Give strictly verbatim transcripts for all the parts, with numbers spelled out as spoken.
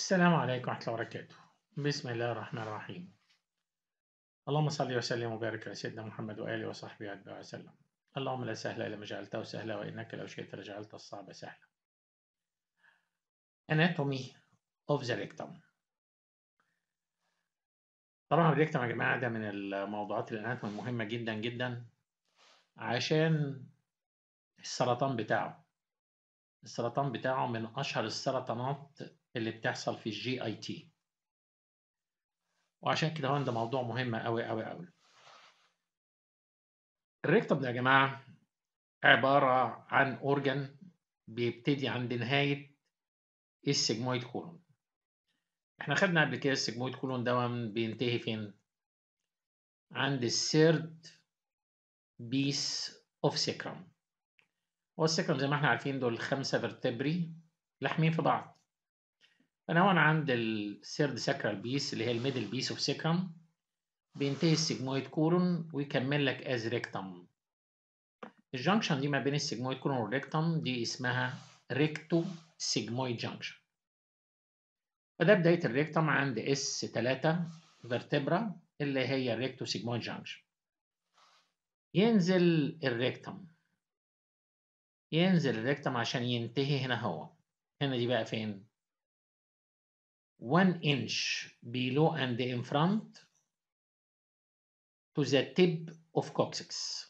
السلام عليكم ورحمة الله وبركاته. بسم الله الرحمن الرحيم. اللهم صل وسلم وبارك على سيدنا محمد وآله وصحبه أتباعه وسلم. اللهم لا سهل إلا ما جعلته سهلا وإنك لو شئت لجعلت الصعب سهلا. Anatomy of the rectum. طبعا الريكتم يا جماعة ده من الموضوعات الاناتومي المهمة جدا جدا عشان السرطان بتاعه. السرطان بتاعه من أشهر السرطانات اللي بتحصل في الجي اي تي. وعشان كده هو ده موضوع مهم أوي أوي أوي. الريكتم ده يا جماعة عبارة عن أورجان بيبتدي عند نهاية السجمويد كولون. احنا خدنا قبل كده السجمويد كولون ده بينتهي فين؟ عند السيرد بيس اوف سيكرم. هو السيكرم زي ما احنا عارفين دول خمسة فيرتبري لاحمين في بعض. فانا هون عند السيرد ساكرال بيس اللي هي الميدل بيس اوف سيكرم بينتهي السجمويد كولون ويكمل لك از ريكتم. الجنكشن دي ما بين السجمويد كولون والريكتم دي اسمها ريكتو سيجمويد جنكشن. فده بداية الريكتم عند اس ثلاثة فيرتبرا اللي هي الريكتو سيجمويد جانكشن. ينزل الريكتم ينزل الريكتم عشان ينتهي هنا. هو هنا دي بقى فين؟ one inch below and in front to the tip of coccyx.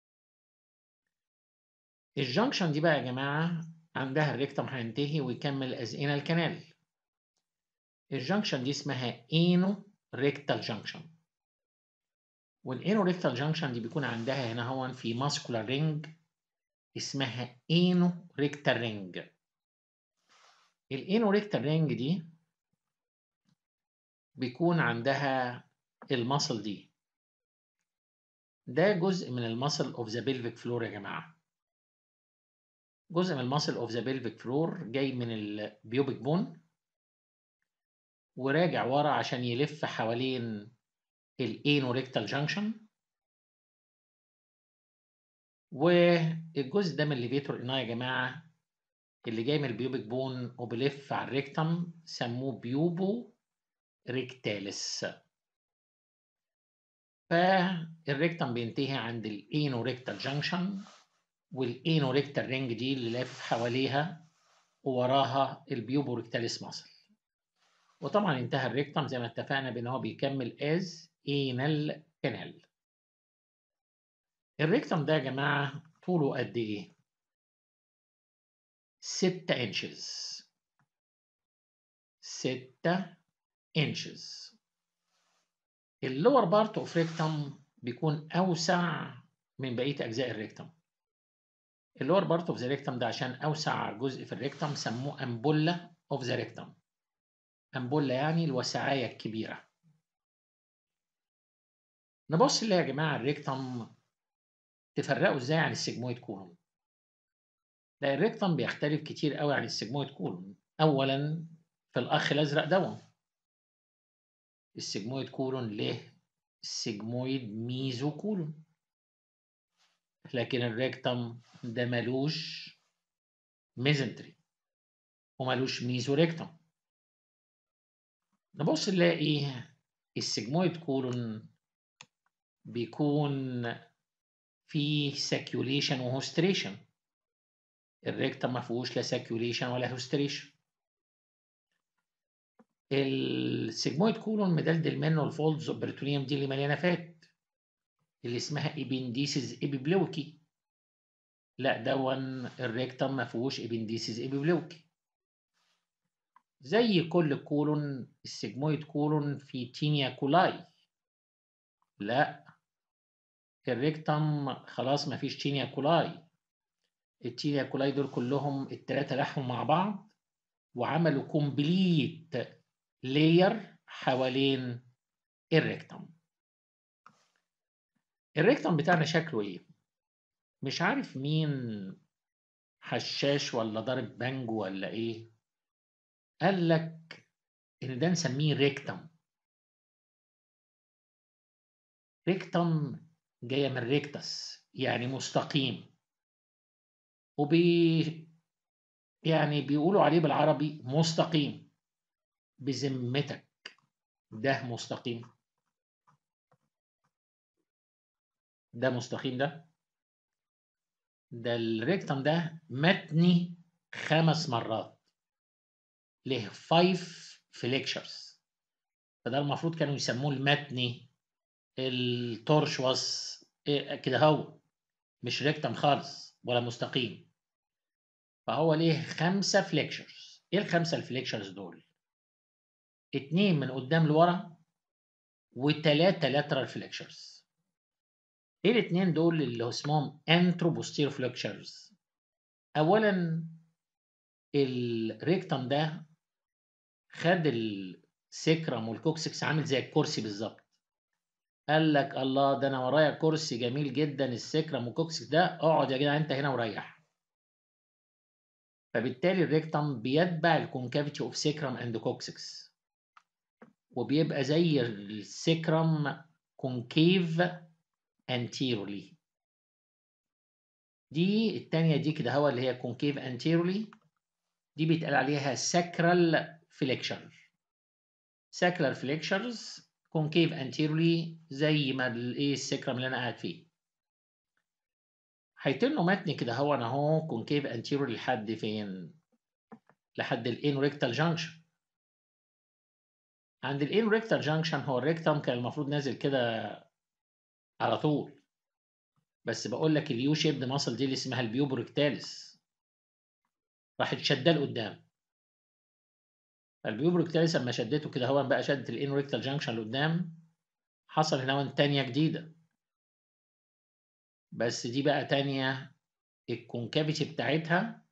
الجنكشن دي بقى يا جماعة عندها الريكتم هينتهي ويكمل as anal canal. الجنكشن دي اسمها انو ريكتال جنكشن. والانو ريكتال جنكشن دي بيكون عندها هنا هون في ماسكولار رينج اسمها انو ريكتال رينج. الانو ريكتال رينج دي بيكون عندها المصل دي. ده جزء من المصل اوف ذا بيلفيك فلور يا جماعه. جزء من المصل اوف ذا بيلفيك فلور جاي من البيوبيك بون وراجع ورا عشان يلف حوالين الانو ريكتال جانكشن. والجزء ده من الليفيتور اناي يا جماعه اللي جاي من البيوبيك بون وبيلف على الريكتم سموه بيوبو ريكتاليس. فالريكتم بينتهي عند الانو ريكتال جانكشن، والانو ريكتال رينج دي اللي لف حواليها ووراها البيوبو ريكتاليس ماسل. وطبعا انتهى الريكتم زي ما اتفقنا بان هو بيكمل از انال كانال. الريكتم ده يا جماعه طوله قد ايه؟ ستة انشز. ستة انشز. اللور بارت اوف ريكتم بيكون اوسع من بقيه اجزاء الريكتم. اللور بارت اوف ذا ريكتم ده عشان اوسع جزء في الريكتم سموه امبولا اوف ذا ريكتم. امبولا يعني الوسعايه الكبيره. نبص اللي يا جماعه الريكتم تفرقوا ازاي عن السجمويد كولون. لا، الريكتم بيختلف كتير قوي عن السجمويد كولون. اولا في الاخ الازرق دون السجمويد كولون له سجمويد ميزو كولون، لكن الريكتم ده ملوش ميزنتري وملوش ميزو ريكتم. نبص نلاقي السجمويد كولون بيكون فيه ساكيوليشن وهوستريشن. الريكتم ما فيهوش لا ساكيوليشن ولا هوستريشن. السجمويد كولون مدلدل منه الفولدز اوف بريتونيوم دي اللي مليانه فات اللي اسمها ابنديسز ابيبلوكي. لا دون الريكتم ما فيهوش ابنديسز ابيبلوكي. زي كل كولون السجمويد كولون في تينيا كولاي. لا الريكتم خلاص ما فيش تينيا كولاي. التينيا كولاي دول كلهم التلاتة لحموا مع بعض وعملوا كومبليت لاير حوالين الريكتم. الريكتم بتاعنا شكله ايه؟ مش عارف مين حشاش ولا ضارب بانجو ولا ايه قال لك ان ده نسميه ريكتم. ريكتم جايه من ريكتس يعني مستقيم، وبي يعني بيقولوا عليه بالعربي مستقيم. بذمتك ده مستقيم؟ ده مستقيم ده؟ ده الريكتم ده متني خمس مرات، له فايف فليكشرز، فده المفروض كانوا يسموه المتني التورشوس إيه كده، هو مش ريكتم خالص ولا مستقيم. فهو ليه خمسة فليكشرز. ايه الخمسة الفليكشرز دول؟ اتنين من قدام لورا وتلاتة لاترال فليكشرز. ايه الاتنين دول اللي اسمهم انترو بوستيرو فليكشرز؟ اولا الريكتم ده خد السكرم والكوكسكس عامل زي الكرسي بالظبط. قال لك الله، ده انا ورايا كرسي جميل جدا السكرم والكوكسكس ده، اقعد يا جدع انت هنا وريح. فبالتالي الريكتم بيتبع الكونكافيتي اوف سكرم اند كوكسكس، وبيبقى زي السكرم كونكيف انتيرولي. دي التانية دي كده هو اللي هي كونكيف انتيرولي، دي بيتقال عليها ساكرال فليكشر. ساكرال فليكشرز كونكيف انتيرولي زي ما الايه السكرم اللي انا قاعد فيه. هيتنه متني كده هو انا اهو كونكيف انتيرولي لحد فين؟ لحد الانوريكتال جانكشن. عند الانوريكتال جانكشن هو الريكتم كان المفروض نازل كده على طول، بس بقول لك اليو شيبد ماسل دي اللي اسمها البيوبريكتاليس راحت شداه لقدام. فالبيوبريكتاليس لما شدته كده هو بقى شدت الانوريكتال جانكشن لقدام، حصل هنا تانية جديدة، بس دي بقى تانية الكونكافيتي بتاعتها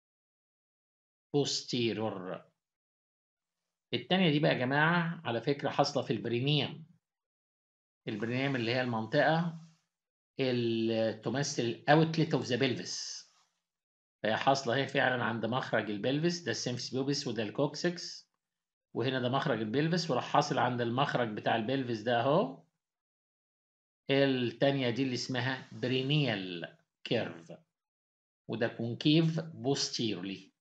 بوستيرور. التانية دي بقى يا جماعة على فكرة حاصلة في البرينيوم. البرينيوم اللي هي المنطقة اللي تمثل الاوتلت اوف ذا بلفس، فهي حاصلة هي فعلا عند مخرج البلفس، ده السيمفيس بيوبس وده الكوكسكس، وهنا ده مخرج البلفس، وراح حاصل عند المخرج بتاع البلفس ده اهو التانية دي اللي اسمها برينيال كيرف، وده كونكيف بوستيرلي.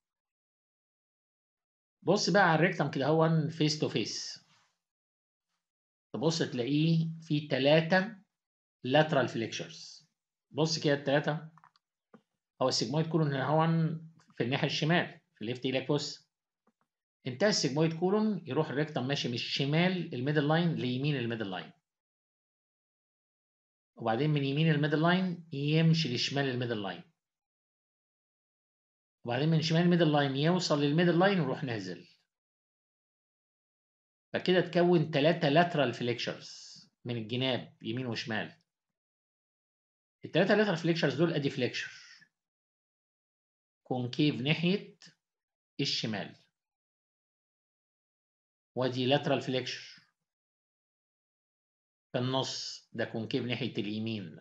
بص بقى على الريكتم كده هو فيس تو فيس، تبص تلاقيه فيه ثلاثة لاترال فليكشرز. بص كده الثلاثة، هو السيجمويد كولون هنا هو في الناحية الشمال في الليفت ايلك. بص انتهى السيجمويد كولون يروح الريكتم ماشي من الشمال الميدل لاين ليمين الميدل لاين، وبعدين من يمين الميدل لاين يمشي لشمال الميدل لاين، وبعدين من شمال الميدل لاين يوصل للميدل لاين ويروح نازل. فكده تكون ثلاثة لاترال فليكشرز من الجناب يمين وشمال. الثلاثة لاترال فليكشرز دول ادي فليكشر كونكيف ناحية الشمال، وادي لاترال فليكشر في النص ده كونكيف ناحية اليمين،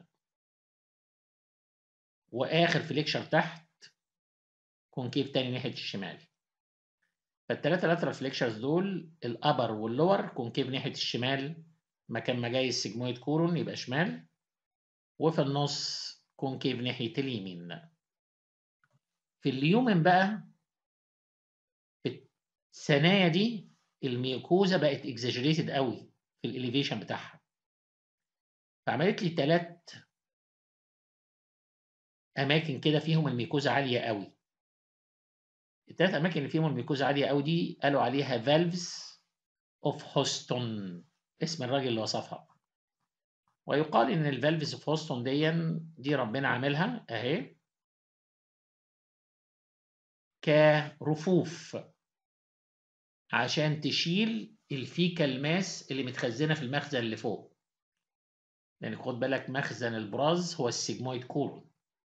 واخر فليكشر تحت كونكيف تاني ناحية الشمال. فالثلاثة لاترال فليكشرز دول الابر واللور كونكيف ناحية الشمال مكان ما جاي السيجمويد كورون يبقى شمال، وفي النص كونكيف ناحية اليمين. في اليومن بقى في الثنايا دي الميوكوزا بقت اكزاجريتد قوي في الاليفيشن بتاعها، فعملت لي ثلاث اماكن كده فيهم الميوكوزا عاليه قوي. الثلاث اماكن اللي فيهم الميوكوزا عاليه قوي دي قالوا عليها فالفز اوف هوستون، اسم الراجل اللي وصفها. ويقال ان الفالفز اوف هوستون دي دي ربنا عاملها اهي كرفوف عشان تشيل الفيكال ماس اللي متخزنه في المخزن اللي فوق، لان يعني خد بالك مخزن البراز هو السيجمويد كولون.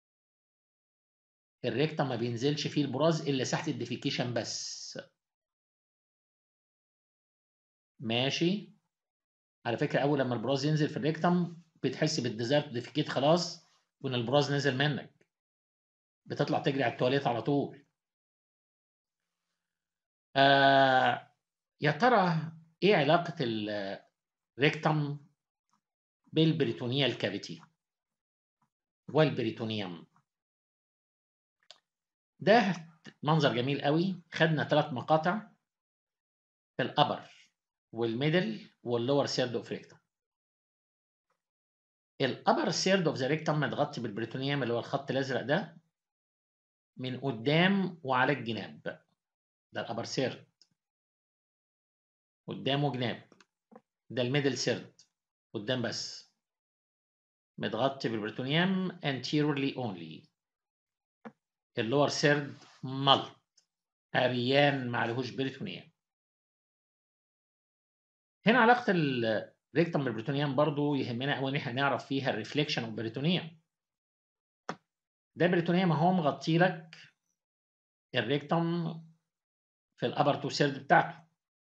الريكتم ما بينزلش فيه البراز الا ساحه الديفيكيشن بس. ماشي، على فكره اول لما البراز ينزل في الريكتم بتحس بالديزيرت ديفيكيت خلاص، وان البراز نزل منك، بتطلع تجري على التواليت على طول. آه يا ترى ايه علاقه الريكتم بالبريتونيال كافيتي والبريتونيوم؟ ده منظر جميل قوي. خدنا ثلاث مقاطع في الابر والميدل واللور سيرد اوف ريكتم. الابر سيرد اوف ذا ريكتم متغطي بالبريتونيوم اللي هو الخط الازرق ده من قدام وعلى الجناب. ده الابر سيرد قدام وجناب. ده الميدل سيرد قدام بس متغطي بالبريتونيوم anteriorly only. اللور سيرد ملط عريان ما عليهوش بريتونيوم. هنا علاقه الريكتم بالبريتونيوم برضو يهمنا قوي ان احنا نعرف فيها الريفليكشن اوف بريتونيوم. ده بريتونيوم اهو مغطي لك الريكتم في الابر تو سيرد بتاعته.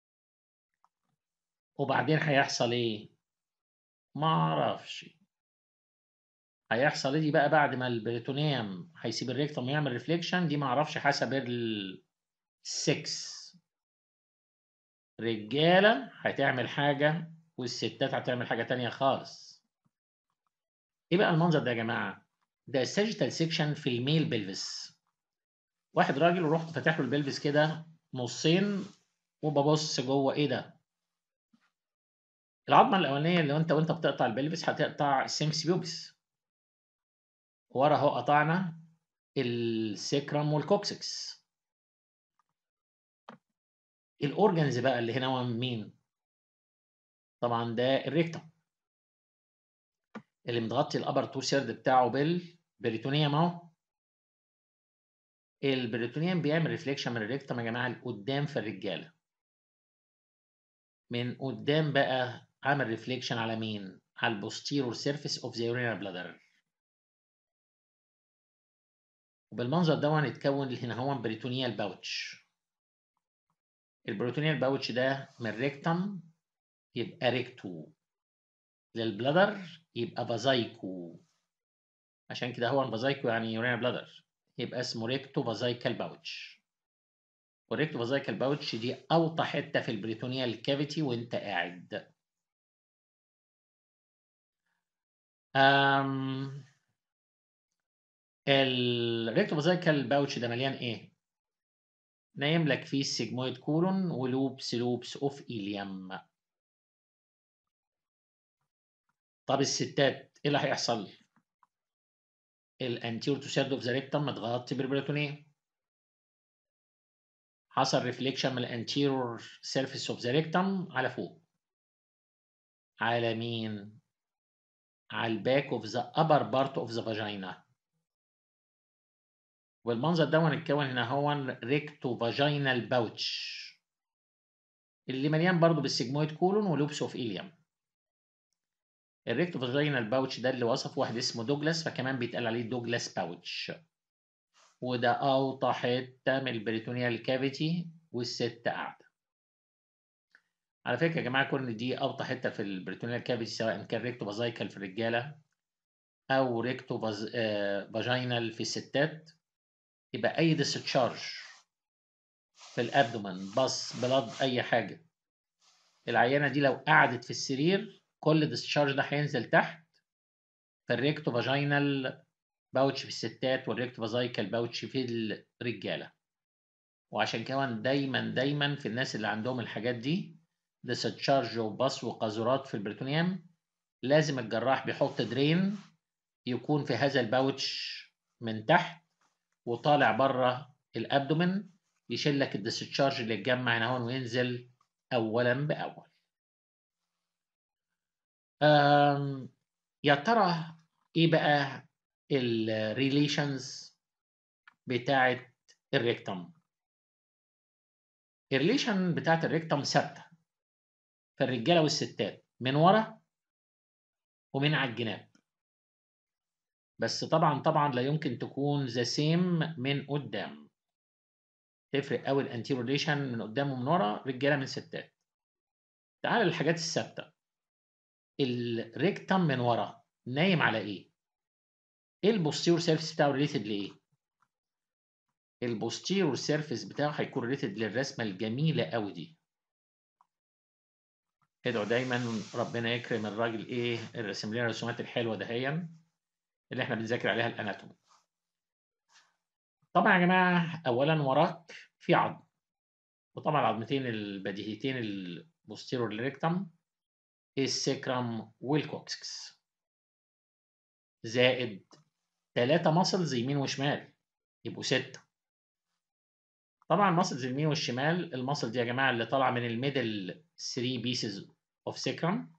وبعدين هيحصل ايه؟ ما اعرفش. هيحصل ايه دي بقى بعد ما البريتونيوم هيسيب الريكتم ويعمل ريفليكشن؟ دي ما اعرفش حسب السكس. رجاله هتعمل حاجه والستات هتعمل حاجه تانية خالص. ايه بقى المنظر ده يا جماعه؟ ده الساجيتال سيكشن في الميل بلفس. واحد راجل ورحت فاتح له البلفس كده نصين وببص جوه. ايه ده؟ العظمه الاولانيه اللي انت وانت بتقطع البلفس هتقطع السيمكس بيوبس. ورا اهو قطعنا السيكرم والكوكسكس. الاورجنز بقى اللي هنا هو مين؟ طبعا ده الريكتم اللي متغطي الابر تو سيرد بتاعه بالبريتونيوم اهو. البريتونيوم بيعمل ريفليكشن من الريكتم يا جماعه لقدام في الرجاله. من قدام بقى عمل ريفليكشن على مين؟ على البوستيرور سيرفيس اوف ذا يورينال بلادر. وبالمنظر ده هنتكون هنا هو بريتونيال باوتش. البريتونيال باوتش ده من ريكتم يبقى ريكتو، للبلادر يبقى فازايكو. عشان كده هو الفازايكو يعني يورينال بلادر، يبقى اسمه ريكتو فازايكال باوتش. والريكتو فازايكال باوتش دي اوطى حته في البريتونيال كافيتي وانت قاعد. أم الريكتو فازايكال باوتش ده مليان ايه؟ نايم لك فيه السيجمويد كولون ولوبس لوبس اوف إيليوم. طب الستات ايه اللي هيحصل؟ الانتيور تو سيرد اوف ذا ريكتم متغطي بالبريتونيوم. حصل ريفليكشن من الانتيرور سيرفيس اوف ذا ريكتم على فوق. على مين؟ على الباك اوف ذا ابر بارت اوف ذا فاجينا. والمنظر ده هنتكون هنا هو ريكتو فاجينال باوتش اللي مليان برضو بالسيجمويد كولون ولوبس اوف إيليوم. الريكتو فاجينال باوتش ده اللي وصف واحد اسمه دوجلاس، فكمان بيتقال عليه دوجلاس باوتش. وده اوطى حته من البريتونيال كافيتي والست قاعده. على فكره يا جماعه كون دي اوطى حته في البريتونيال كافيتي سواء كان ريكتو فازايكال في الرجاله او ريكتو فاز... آه... فاجينال في الستات، يبقى اي ديستشارج في الابدومن باص بلاد اي حاجه، العيانه دي لو قعدت في السرير كل ديستشارج ده هينزل تحت في الريكتو فاجينال باوتش في الستات والريكتو فازايكال باوتش في الرجاله. وعشان كده دايما دايما في الناس اللي عندهم الحاجات دي ديستشارج وباص وقاذورات في البريتونيوم لازم الجراح بيحط درين يكون في هذا الباوتش من تحت وطالع بره الابدومن، يشيل لك الديستشارج اللي اتجمع هنا هون وينزل اولا باول. يا ترى ايه بقى الريليشنز بتاعت الريكتم؟ الريليشن بتاعت الريكتم ثابته في الرجاله والستات من ورا ومن على الجناب، بس طبعا طبعا لا يمكن تكون ذا سيم من قدام. تفرق قوي الانتيرو ريليشن من قدام ومن ورا، رجاله من ستات. تعال للحاجات الثابته. الريكتم من ورا نايم على ايه؟ ايه البوستيرور سيرفيس بتاعه ريليتد لايه؟ البوستيرور سيرفيس بتاعه هيكون ريليتد للرسمه الجميله قوي دي. ادعوا دايما ربنا يكرم الراجل ايه اللي رسم لنا الرسومات الحلوه دهيا اللي احنا بنذاكر عليها الاناتومي. طبعا يا جماعه اولا وراك في عظم، وطبعا العظمتين البديهيتين البوستيرور للريكتم السكرم والكوكسكس، زائد ثلاثة ماسلز يمين وشمال يبقوا ستة. طبعا الماسلز اليمين والشمال، الماسل دي يا جماعه اللي طالعه من الميدل ثلاثة بيسز اوف سكرم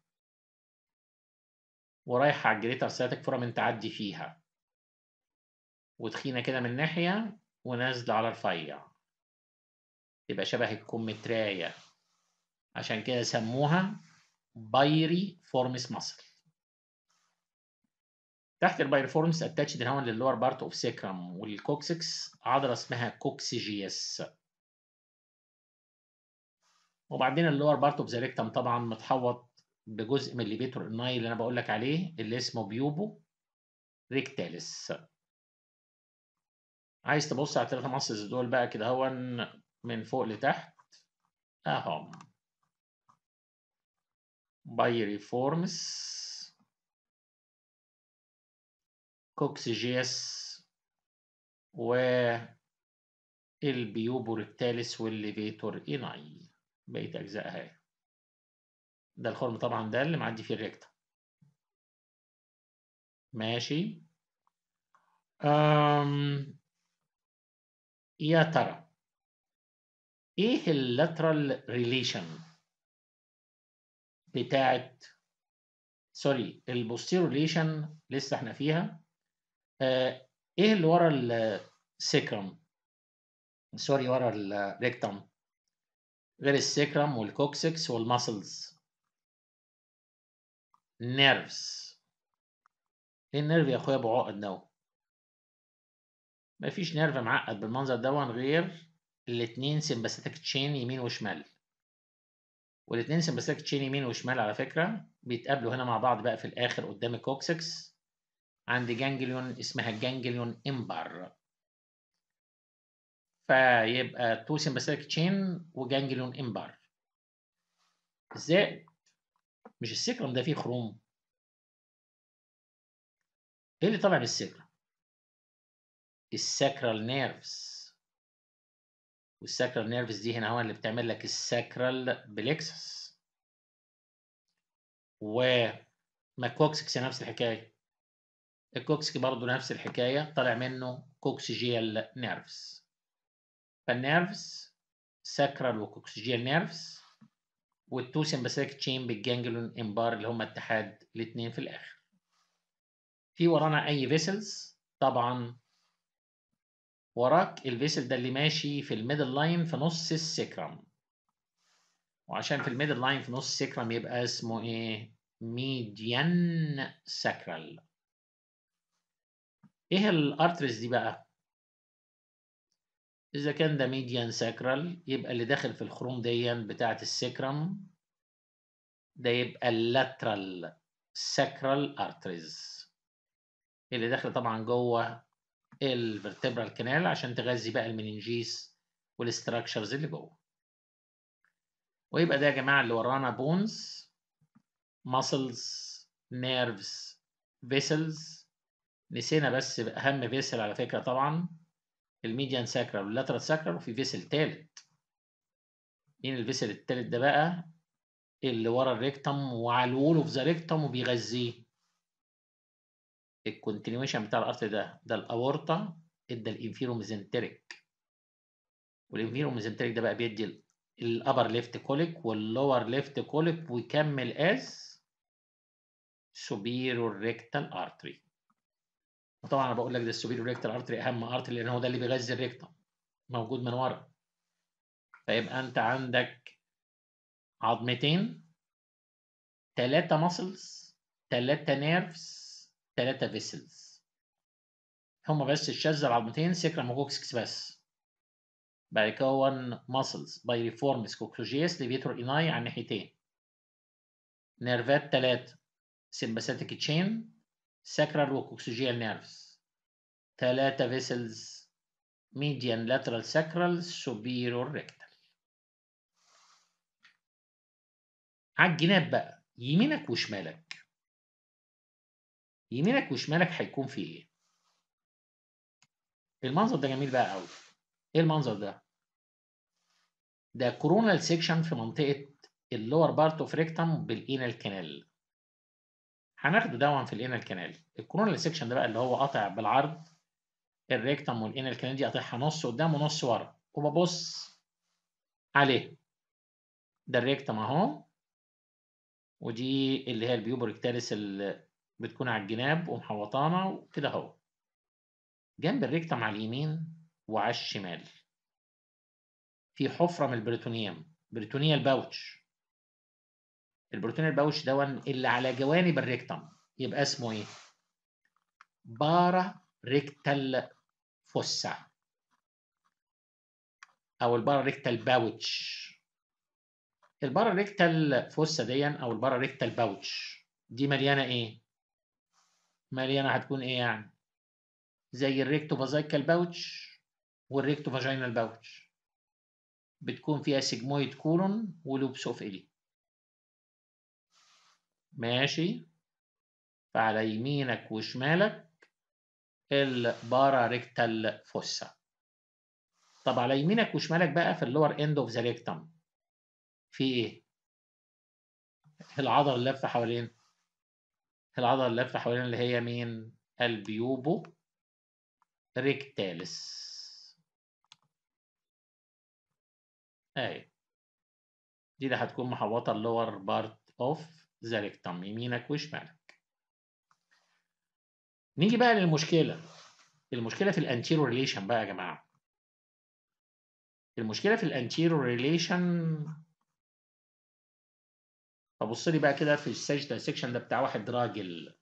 ورايحه على الجريتر ساتيك فورامين تعدي فيها، وتخينه كده من ناحيه ونازله على الرفيع، تبقى شبه الكمثرية، عشان كده سموها بايري فورمس ماسل. تحت البايري فورمس اتاتشد هون للور بارت اوف سيكرم والكوكسكس عضله اسمها كوكسيجيس. وبعدين اللور بارت اوف ذا ريكتم طبعا متحوط بجزء من الليفيتور الناي اللي انا بقول لك عليه اللي اسمه بيوبو ريكتاليس. عايز تبص على الثلاثه ماسلز دول بقى كده هون من فوق لتحت اهم: بايري فورمس، كوكسيجيس، و البيوبو ريكتاليس والليفيتور ايناي. بقيت اجزائها اهي. ده الخرم طبعا ده اللي معدي فيه الريكتم. ماشي. أم... يا ترى ايه اللاترال ريليشن بتاعت سوري البوستيرو ريليشن لسه احنا فيها. آه ايه اللي ورا السكرم سوري ورا الريكتم غير السكرم والكوكسكس والماسلز؟ نيرفز. ايه النيرف يا اخويا ابو عقد ده؟ مفيش نيرف معقد بالمنظر دون غير الاثنين سمباثيك تشين يمين وشمال. والاثنين سمباثيك تشين يمين وشمال على فكره بيتقابلوا هنا مع بعض بقى في الاخر قدام الكوكسكس عند جانجليون اسمها الجانجليون امبار. فيبقى تو سمباثيك تشين وجانجليون امبار. ازاي؟ مش السكرم ده فيه خروم؟ ايه اللي طالع من السكرم؟ الساكرال نيرفز. والساكرال نيرفز دي هنا هو اللي بتعمل لك الساكرال بليكسس. وما كوكسكس نفس الحكايه. الكوكسكي برضه نفس الحكايه طالع منه كوكسيجيال نيرفز. فالنيرفز ساكرال وكوكسيجيال نيرفز والتو سمباثيك تشين بالجانجلون امبار اللي هم اتحاد الاثنين في الاخر. في ورانا اي فيسلز؟ طبعا وراك الفيسل ده اللي ماشي في الميدل لاين في نص السكرم. وعشان في الميدل لاين في نص السكرم يبقى اسمه ايه؟ ميديان ساكرال. ايه الارتريز دي بقى؟ إذا كان ده ميديان ساكرال يبقى اللي داخل في الخروم دي بتاعة السكرم ده يبقى اللاترال ساكرال ارتريز اللي داخل طبعا جوه الفرتبرال كانال عشان تغذي بقى المننجيس والاستراكشرز اللي جوه. ويبقى ده يا جماعة اللي ورانا بونز، ماسلز، نيرفز، فيسلز. نسينا بس أهم فيسل على فكرة طبعا الميديان ساكرال واللاترال ساكرال، وفي فيسل تالت. مين الفيسل التالت ده بقى؟ اللي ورا الريكتم وعلى الوول اوف ذا ريكتم وبيغذيه. الكونتينيويشن بتاع الارت ده ده الاورطه ادى الانفيرو ميزنتريك. والانفيرو ميزنتريك ده بقى بيدي الابر ليفت كوليك واللور ليفت كوليك ويكمل از سوبيرور ريكتال ارتري. وطبعا انا بقول لك ده السوبيرور ريكتال ارتري اهم ارتري لان هو ده اللي بيغذي الريكتم موجود من ورا. فيبقى انت عندك عظمتين، ثلاثة ماسلز، ثلاثة نيرفز، ثلاثة فيسلز. هم بس الشاذة العظمتين سكرم وكوكسكس بس. بعد كده كون ماسلز بايريفورمس كوكسوجيس ليفيتور ايناي على الناحيتين. نيرفات ثلاثة سمباثيك تشين ساكرال وكوكسوجيال نيرفز. ثلاثة فيسلز ميديان لاترال ساكرال سوبيرور ريكتال. على الجناب بقى يمينك وشمالك. يمينك وشمالك هيكون في ايه؟ المنظر ده جميل بقى قوي. ايه المنظر ده؟ ده كورونال سيكشن في منطقه اللور بارت اوف ريكتم بالانال كانال. هناخده دون في الانال كانال. الكورونال سيكشن ده بقى اللي هو قاطع بالعرض الريكتم والانال كانال، دي قاطعها نص قدام ونص ورا، وببص عليه. ده الريكتم اهو، ودي اللي هي البيوبريكتاليس اللي بتكون على الجناب ومحوطانا وكده اهو. جنب الريكتم على اليمين وعلى الشمال في حفره من البريتونيوم، بريتونيال باوتش. البريتونيال باوتش دون اللي على جوانب الريكتم يبقى اسمه ايه؟ بارا ريكتال فوسا او البارا ريكتال باوتش. البارا ريكتال فوسا دي او البارا ريكتال باوتش دي مليانه ايه؟ مليانه هتكون ايه يعني؟ زي الريكتو فازايكال باوتش والريكتو فاجينال باوتش، بتكون فيها سيجمويد كولون ولوبس اوف إلي. ماشي. فعلى يمينك وشمالك البارا ريكتال فوسا. طب على يمينك وشمالك بقى في اللور اند اوف ذا ريكتم في ايه؟ العضله اللي لفه حوالين العضله اللي لفه حوالين اللي هي مين؟ البيوبو ريكتاليس. اهي دي اللي هتكون محوطه اللور بارت اوف ذا ريكتم يمينك وشمالك. نيجي بقى للمشكله. المشكله في الانتيرو ريليشن بقى يا جماعه. المشكله في الانتيرو ريليشن، فبص لي بقى كده في السجده السكشن ده بتاع واحد راجل.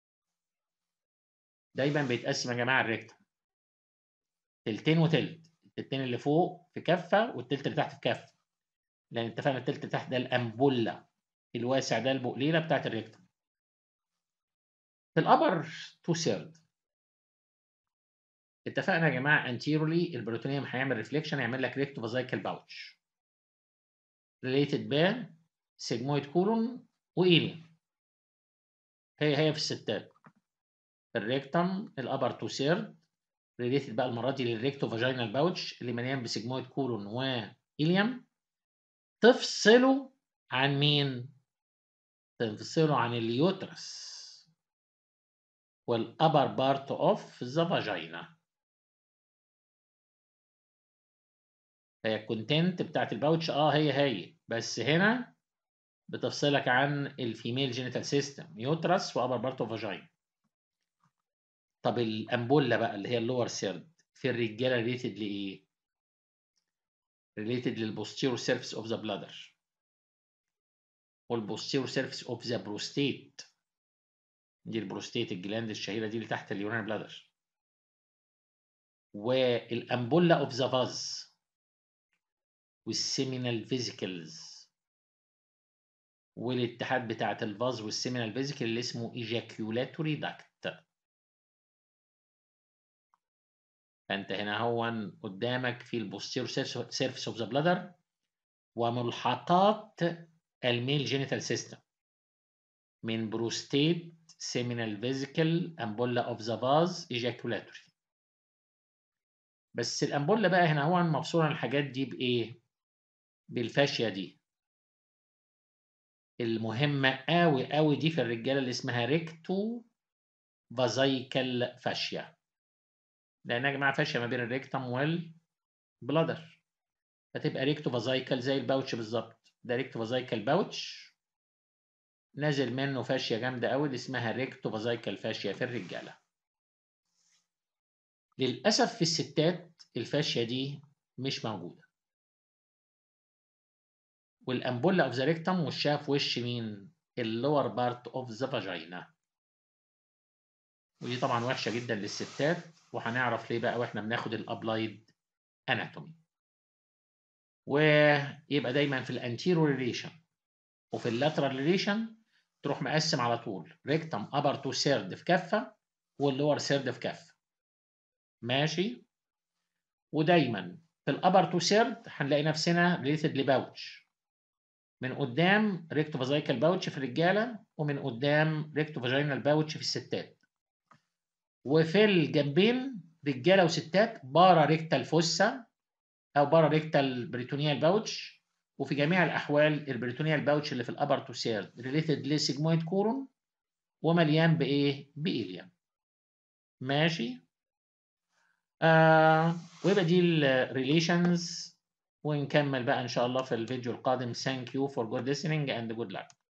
دايما بيتقسم يا جماعه الريكتم تلتين وتلت، التلتين اللي فوق في كفه والتلت اللي تحت في كفه، لان اتفقنا التلت اللي تحت ده الامبوله الواسع ده البقليله بتاعت الريكتم. في الابر تو سيرد اتفقنا يا جماعه انتيرولي البروتونيوم هيعمل ريفليكشن يعمل لك ريكتو فازايكال باوتش ريليتد ب سيجمويد كولون وايلي. هي هي في الستات الريكتم الابر تو سيرد ريليتد بقى المره دي للريكتو فاجينال باوتش اللي مليان بسيجمويد كولون وايليوم. تفصله عن مين؟ تفصله عن اليوترس والابر بارت اوف ذا فاجينا. هي الكونتنت بتاعت الباوتش اه هي هي، بس هنا بتفصلك عن الفيميل جينيتال سيستم يوترس وابر بارت اوف فاجينا. طب الامبولا بقى اللي هي اللور سيرد في الرجاله ريليتد لايه؟ ريليتد للبوستيرور سيرفيس اوف ذا بلادر والبوستيرور سيرفيس اوف ذا بروستيت. دي البروستيت الجلاند الشهيره دي اللي تحت اليورين بلادر. والامبولا اوف ذا فاز والسيمينال فيزيكلز والاتحاد بتاعت الفاز والسيمينال فيزيكل اللي اسمه ايجاكيولاتوري داكت. فانت هنا هو قدامك في البوستيرور سيرفيس اوف ذا بلادر وملحقات الميل جينيتال سيستم من بروستيت سيمينال فيزيكل امبولا اوف ذا فاز ايجاكيولاتوري. بس الامبولا بقى هنا هو مفصوله الحاجات دي بايه؟ بالفاشيه دي المهمه قوي قوي دي في الرجاله اللي اسمها ريكتو فازايكال فاشيا، لان يا جماعه فاشيه ما بين الريكتم والبلادر، فتبقى ريكتو فازايكال زي الباوتش بالظبط. ده ريكتو فازايكال باوتش نازل منه فاشيه جامده قوي اللي اسمها ريكتو فازايكال فاشيا في الرجاله. للاسف في الستات الفاشيه دي مش موجوده. والامبولا اوف ذا ريكتم وشها في وش مين؟ اللور بارت اوف ذا فاجينا. ودي طبعا وحشه جدا للستات، وهنعرف ليه بقى واحنا بناخد الابلايد اناتومي. ويبقى دايما في الانتيرو ريليشن وفي اللاترال ريليشن تروح مقسم على طول ريكتم ابر تو سيرد في كفه واللور سيرد في كفه. ماشي. ودايما في الابر تو سيرد هنلاقي نفسنا ريليتد لباوتش من قدام ريكتو فازايكال باوتش في الرجاله ومن قدام ريكتو فاجينال باوتش في الستات. وفي الجنبين رجاله وستات بارا ريكتال فوسا او بارا ريكتال بريتونيال باوتش، وفي جميع الاحوال البريتونيال باوتش اللي في الابر تو سيرد ريليتد لسيجمويد كولون ومليان بايه؟ بإيليوم. ماشي. آه ويبقى دي الريليشنز، ونكمل بقى ان شاء الله في الفيديو القادم. Thank you for good listening and good luck.